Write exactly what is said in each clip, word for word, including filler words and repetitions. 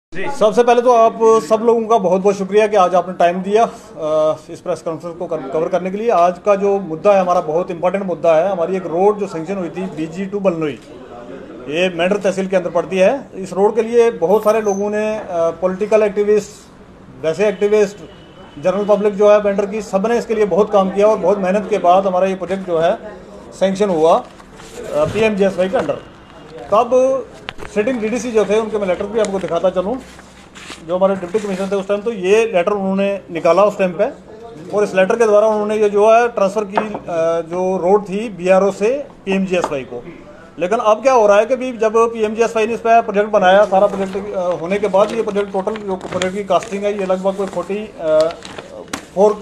सबसे पहले तो आप सब लोगों का बहुत बहुत शुक्रिया कि आज आपने टाइम दिया इस प्रेस कॉन्फ्रेंस को कवर करने के लिए। आज का जो मुद्दा है हमारा बहुत इंपॉर्टेंट मुद्दा है। हमारी एक रोड जो सेंक्शन हुई थी बीजी टू बलनोई, ये मेंढर तहसील के अंदर पड़ती है। इस रोड के लिए बहुत सारे लोगों ने, पॉलिटिकल एक्टिविस्ट, वैसे एक्टिविस्ट, जनरल पब्लिक जो है मेंढर की, सब ने इसके लिए बहुत काम किया और बहुत मेहनत के बाद हमारा ये प्रोजेक्ट जो है सेंक्शन हुआ P M G S Y के अंडर। तब सिटिंग डीडीसी जो थे उनके मैं लेटर भी आपको दिखाता चलूँ, जो हमारे डिप्टी कमिश्नर थे उस टाइम, तो ये लेटर उन्होंने निकाला उस टाइम पे, और इस लेटर के द्वारा उन्होंने ये जो है ट्रांसफ़र की जो रोड थी बी आर ओ से P M G S Y को। लेकिन अब क्या हो रहा है कि भी जब P M G S Y ने इस पर प्रोजेक्ट बनाया, सारा प्रोजेक्ट होने के बाद ये प्रोजेक्ट टोटल जो प्रोजेक्ट की कास्टिंग है ये लगभग कोई फोर्टी फोर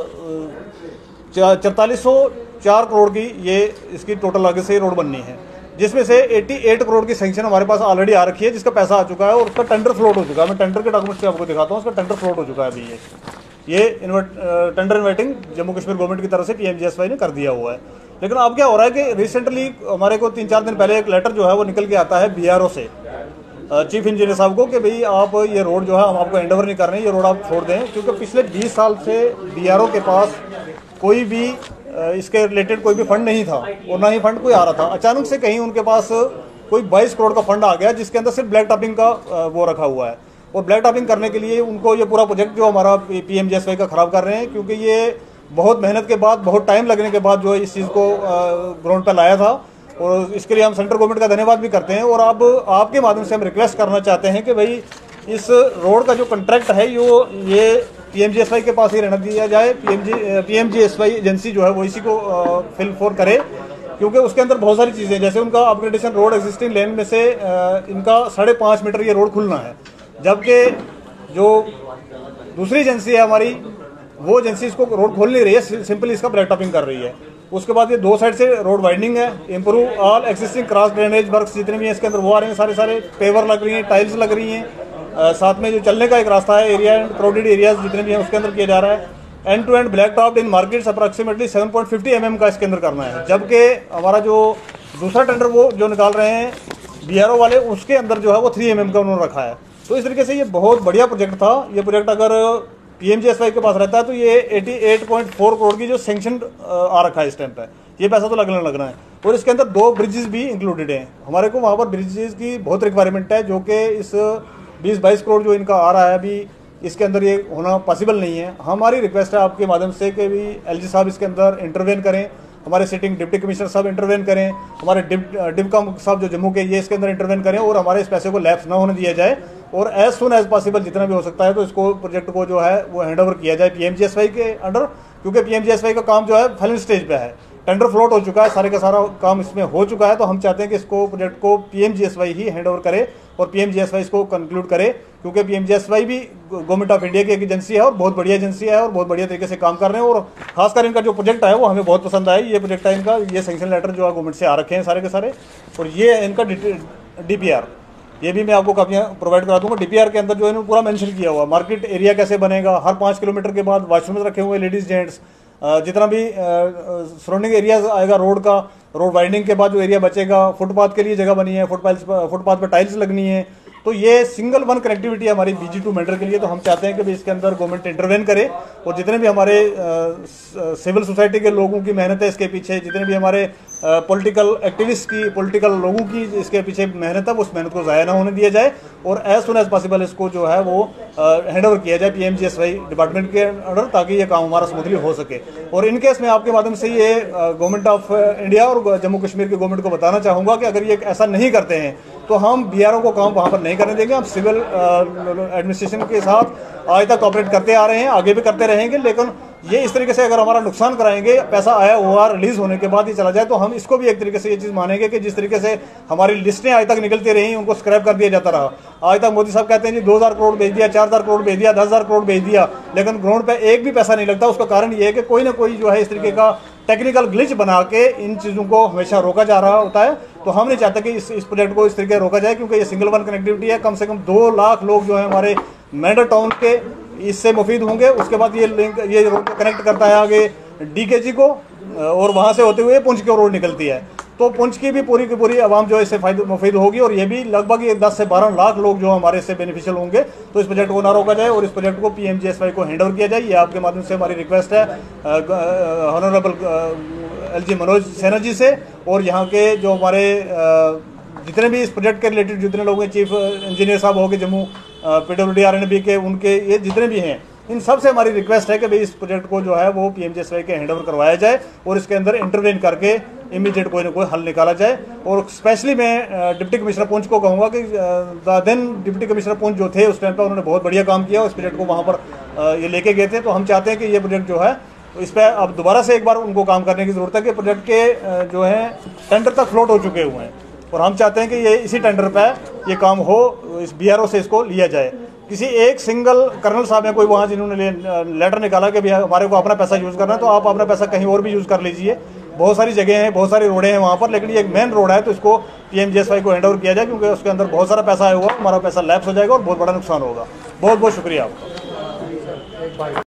चौतालीस सौ चार करोड़ की ये इसकी टोटल आगे से रोड बननी है, जिसमें से अठासी करोड़ की सैंक्शन हमारे पास ऑलरेडी आ रखी है, जिसका पैसा आ चुका है और उसका टेंडर फ्लोट हो चुका है। मैं टेंडर के डॉक्यूमेंट्स आपको दिखाता हूँ, उसका टेंडर फ्लोट हो चुका है अभी। ये ये invert tender inviting Jammu Kashmir government की तरफ से P M G S Y ने कर दिया हुआ है। लेकिन अब क्या हो रहा है कि रिसेंटली हमारे को तीन चार दिन पहले एक लेटर जो है वो निकल के आता है बी आर ओ से चीफ इंजीनियर साहब को कि भाई आप ये रोड जो है हम आपको हैंड ओवर नहीं कर रहे हैं, ये रोड आप छोड़ दें, क्योंकि पिछले बीस साल से बी आर ओ के पास कोई भी इसके रिलेटेड कोई भी फंड नहीं था और ना ही फंड कोई आ रहा था। अचानक से कहीं उनके पास कोई बाईस करोड़ का फंड आ गया, जिसके अंदर सिर्फ ब्लैक टॉपिंग का वो रखा हुआ है, और ब्लैक टॉपिंग करने के लिए उनको ये पूरा प्रोजेक्ट जो हमारा P M G S Y का ख़राब कर रहे हैं, क्योंकि ये बहुत मेहनत के बाद, बहुत टाइम लगने के बाद जो इस चीज़ को ग्राउंड पर लाया था, और इसके लिए हम सेंट्रल गवर्नमेंट का धन्यवाद भी करते हैं। और अब आपके माध्यम से हम रिक्वेस्ट करना चाहते हैं कि भाई इस रोड का जो कंट्रैक्ट है यो ये P M G S Y के पास ही रहना दिया जाए। P M G P M G S Y agency जो है वो इसी को फिल फोर करे, क्योंकि उसके अंदर बहुत सारी चीज़ें, जैसे उनका अपग्रेडेशन रोड एक्जिस्टिंग लेन में से इनका साढ़े पाँच मीटर ये रोड खुलना है, जबकि जो दूसरी एजेंसी है हमारी वो एजेंसी इसको रोड खोल नहीं रही है, सिंपली इसका ब्लैक टॉपिंग कर रही है। उसके बाद ये दो साइड से रोड वाइडनिंग है, improve all existing cross drainage work जितने भी हैं इसके अंदर वो आ रहे हैं, सारे सारे पेवर लग रही हैं, टाइल्स लग रही हैं, Uh, साथ में जो चलने का एक रास्ता है एरिया एंड क्राउडेड एरियाज जितने भी हैं उसके अंदर किया जा रहा है। End to end black top in markets approximately seven point fifty M M का इसके अंदर करना है, जबकि हमारा जो दूसरा टेंडर वो जो निकाल रहे हैं बी आर ओ वाले, उसके अंदर जो है वो थ्री एम एम का उन्होंने रखा है। तो इस तरीके से ये बहुत बढ़िया प्रोजेक्ट था। ये प्रोजेक्ट अगर P M G S Y के पास रहता है तो ये eighty eight point four crore की जो सेंक्शन आ रखा है इस टाइम पर, ये पैसा तो लगना लगना है। और इसके अंदर दो ब्रिजेस भी इंक्लूडेड हैं। हमारे को वहाँ पर ब्रिजेस की बहुत रिक्वायरमेंट है, जो कि इस बीस बाईस करोड़ जो इनका आ रहा है अभी इसके अंदर ये होना पॉसिबल नहीं है। हमारी रिक्वेस्ट है आपके माध्यम से कि भी एल जी साहब इसके अंदर इंटरवेन करें, हमारे सिटिंग डिप्टी कमिश्नर साहब इंटरवेन करें, हमारे डिप डिपकम साहब जो जम्मू के ये इसके अंदर इंटरवेन करें, और हमारे इस पैसे को लैप्स ना होने दिया जाए, और एज सुन एज पॉसिबल जितना भी हो सकता है तो इसको प्रोजेक्ट को जो है वो हैंड ओवर किया जाए P M G S Y के अंडर, क्योंकि P M G S Y का काम जो है फाइनल स्टेज पे है, टेंडर फ्लोट हो चुका है, सारे का सारा काम इसमें हो चुका है। तो हम चाहते हैं कि इसको प्रोजेक्ट को P M G S Y ही हैंड ओवर करे और P M G S Y इसको कंक्लूड करे, क्योंकि P M G S Y भी गवर्नमेंट ऑफ इंडिया की एक एजेंसी है और बहुत बढ़िया एजेंसी है और बहुत बढ़िया तरीके से काम कर रहे हैं। और खासकर इनका जो प्रोजेक्ट है वो हमें बहुत पसंद आया। ये प्रोजेक्ट है इनका, ये सेंक्शन लेटर जो है गवर्नमेंट से आ रखे हैं सारे के सारे, और ये है इनका डी पी आर, ये भी मैं आपको कापियाँ प्रोवाइड करा दूंगा। डी पी आर के अंदर जो है पूरा मेंशन किया हुआ, मार्केट एरिया कैसे बनेगा, हर पाँच किलोमीटर के बाद वॉशरूम रखे हुए लेडीज जेंट्स, जितना भी सराउंडिंग एरिया आएगा रोड का, रोड वाइडनिंग के बाद जो एरिया बचेगा, फुटपाथ के लिए जगह बनी है, फुटपाथ फुटपाथ पर टाइल्स लगनी है। तो ये सिंगल वन कनेक्टिविटी है हमारी बीजी टू मेंढर के लिए। तो हम चाहते हैं कि भी इसके अंदर गवर्नमेंट इंटरवेन करे, और जितने भी हमारे सिविल सोसाइटी के लोगों की मेहनत है इसके पीछे, जितने भी हमारे पॉलिटिकल एक्टिविस्ट की, पॉलिटिकल लोगों की इसके पीछे मेहनत है, उस मेहनत को ज़ाया ना होने दिया जाए, और एज सुन एज पॉसिबल इसको जो है वो हैंड ओवर किया जाए P M G S Y department के अंडर, ताकि ये काम हमारा स्मूथली हो सके। और इन केस में आपके माध्यम से ये गवर्नमेंट ऑफ इंडिया और जम्मू कश्मीर की गवर्नमेंट को बताना चाहूँगा कि अगर ये ऐसा नहीं करते हैं तो हम बी आर ओ को काम वहाँ पर नहीं करने देंगे। हम सिविल एडमिनिस्ट्रेशन के साथ आज तक ऑपरेट करते आ रहे हैं, आगे भी करते रहेंगे, लेकिन ये इस तरीके से अगर हमारा नुकसान कराएंगे, पैसा आया हुआ रिलीज होने के बाद ही चला जाए, तो हम इसको भी एक तरीके से ये चीज़ मानेंगे कि जिस तरीके से हमारी लिस्टें आज तक निकलती रही उनको स्क्रैप कर दिया जाता रहा। आज तक मोदी साहब कहते हैं जी दो हज़ार करोड़ भेज दिया, चार हज़ार करोड़ भेज दिया, दस हज़ार करोड़ भेज दिया, लेकिन ग्राउंड पे एक भी पैसा नहीं लगता। उसका कारण ये है कि कोई ना कोई जो है इस तरीके का टेक्निकल ग्लिच बना के इन चीज़ों को हमेशा रोका जा रहा होता है। तो हम नहीं चाहते कि इस इस प्रोजेक्ट को इस तरीके से रोका जाए, क्योंकि ये सिंगल वन कनेक्टिविटी है। कम से कम दो लाख लोग जो है हमारे मेंढर टाउन के इससे मुफीद होंगे। उसके बाद ये लिंक ये रोड कनेक्ट करता है आगे डी के जी को, और वहाँ से होते हुए पुंछ की रोड निकलती है। तो पुंछ की भी पूरी की पूरी आवाम जो है इससे फायदे मुफीद होगी और ये भी लगभग ये दस से बारह लाख लोग जो हमारे इससे बेनिफिशियल होंगे। तो इस प्रोजेक्ट को ना रोका जाए और इस प्रोजेक्ट को पीएमजीएसवाई को हैंड ओवर किया जाए, ये आपके माध्यम से हमारी रिक्वेस्ट है honourable L G Manoj Sinha ji से। और यहाँ के जो हमारे जितने भी इस प्रोजेक्ट के रिलेटेड जितने लोग हैं, चीफ इंजीनियर साहब हो गए Jammu, PWD R N B के, उनके ये जितने भी हैं, इन सब से हमारी रिक्वेस्ट है कि भाई इस प्रोजेक्ट को जो है वो पीएमजीएसवाई के हैंड ओवर करवाया जाए और इसके अंदर इंटरवेन करके इमीडिएट कोई ना कोई हल निकाला जाए। और स्पेशली मैं डिप्टी कमिश्नर पुंछ को कहूँगा कि देन डिप्टी कमिश्नर पुंछ जो थे उस टाइम पर उन्होंने बहुत बढ़िया काम किया, उस प्रोजेक्ट को वहाँ पर ये लेके गए थे। तो हम चाहते हैं कि ये प्रोजेक्ट जो है इस पर अब दोबारा से एक बार उनको काम करने की जरूरत है कि प्रोजेक्ट के जो है टेंडर तक फ्लोट हो चुके हुए हैं और हम चाहते हैं कि ये इसी टेंडर पर ये काम हो, इस बीआरओ से इसको लिया जाए। किसी एक सिंगल कर्नल साहब हैं कोई वहाँ जिन्होंने लेटर निकाला कि भैया हमारे को अपना पैसा यूज़ करना है, तो आप अपना पैसा कहीं और भी यूज़ कर लीजिए। बहुत सारी जगह हैं, बहुत सारी रोडें हैं वहाँ पर, लेकिन ये एक मेन रोड है तो इसको पीएमजीएसवाई को हैंड ओवर किया जाए क्योंकि उसके अंदर बहुत सारा पैसा आया हुआ, हमारा पैसा लैप्स हो जाएगा और बहुत बड़ा नुकसान होगा। बहुत बहुत शुक्रिया आपका।